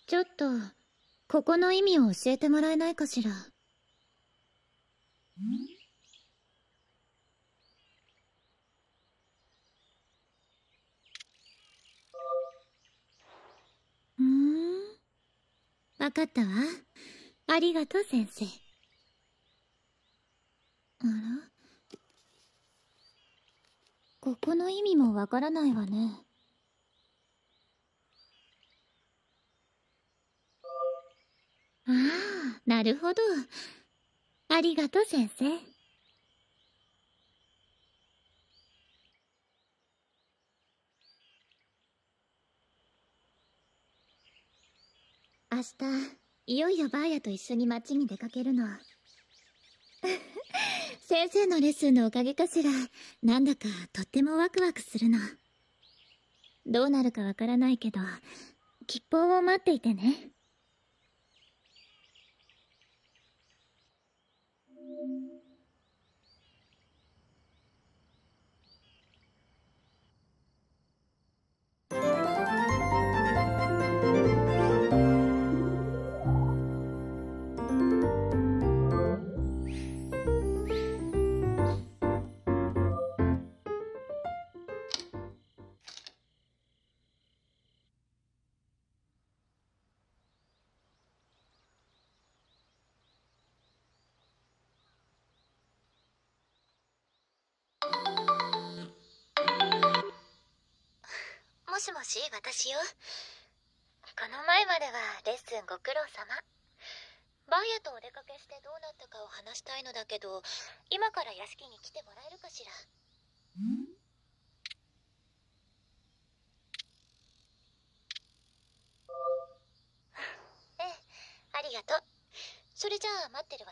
ちょっとここの意味を教えてもらえないかしら。わかったわ。ありがとう先生。あら、ここの意味もわからないわね。ああ、なるほど。ありがとう先生。明日いよいよバーヤと一緒に街に出かけるの。先生のレッスンのおかげかしら、なんだかとってもワクワクするの。どうなるかわからないけど、吉報を待っていてね。もしもし、私よ。この前まではレッスンご苦労様。バーヤとお出かけしてどうなったかを話したいのだけど、今から屋敷に来てもらえるかしら。ええ、ありがとう。それじゃあ待ってるわね。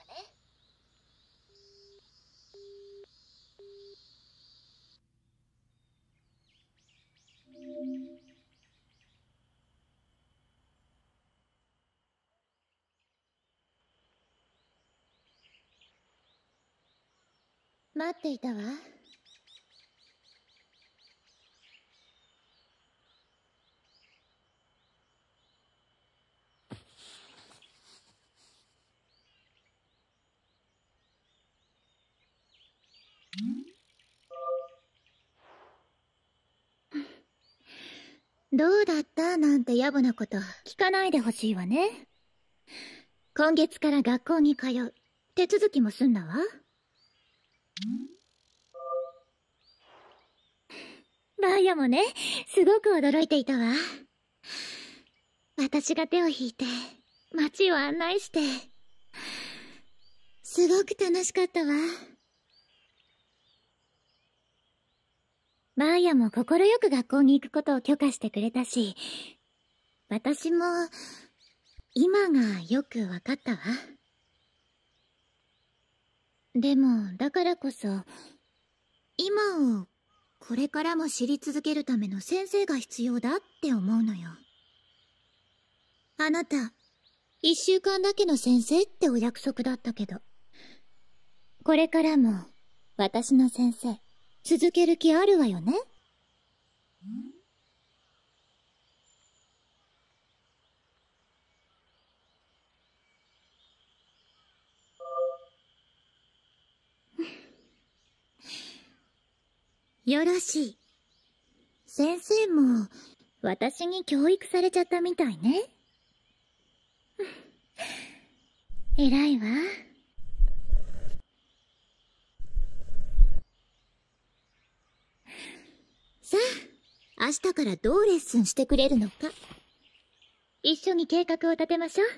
待っていたわ。どうだったなんて野暮なこと聞かないでほしいわね。今月から学校に通う。手続きも済んだわ。バーヤもね、すごく驚いていたわ。私が手を引いて街を案内して、すごく楽しかったわ。バーヤも快く学校に行くことを許可してくれたし、私も今がよくわかったわ。でもだからこそ、今をこれからも知り続けるための先生が必要だって思うのよ。あなた、1週間だけの先生ってお約束だったけど、これからも私の先生続ける気あるわよね？よろしい。先生も私に教育されちゃったみたいね。偉いわ。さあ、明日からどうレッスンしてくれるのか、一緒に計画を立てましょう。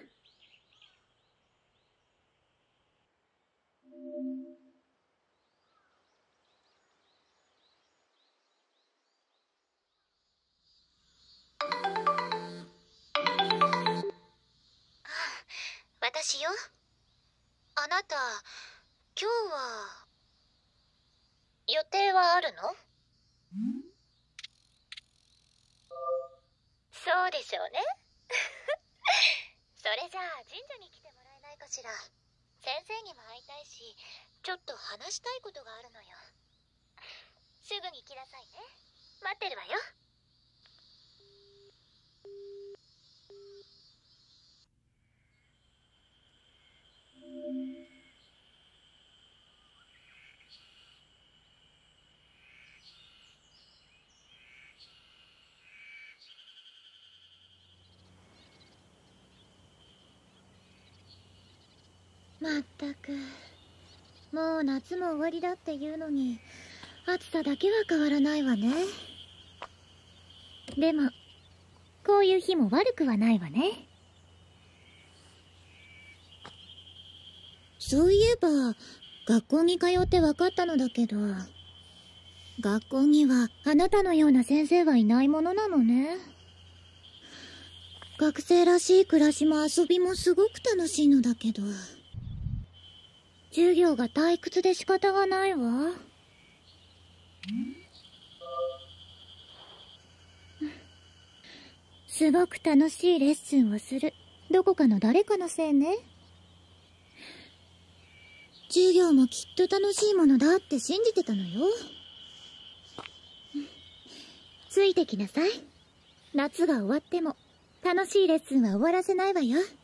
私よ。あなた、今日は予定はあるの？そうでしょうね。それじゃあ神社に来てもらえないかしら。先生にも会いたいし、ちょっと話したいことがあるのよ。すぐに来なさいね。待ってるわよ。 まったく、もう夏も終わりだっていうのに暑さだけは変わらないわね。でもこういう日も悪くはないわね。そういえば学校に通って分かったのだけど、学校にはあなたのような先生はいないものなのね。学生らしい暮らしも遊びもすごく楽しいのだけど、授業が退屈で仕方がないわ。すごく楽しいレッスンをするどこかの誰かのせいね。授業もきっと楽しいものだって信じてたのよ。ついてきなさい。夏が終わっても楽しいレッスンは終わらせないわよ。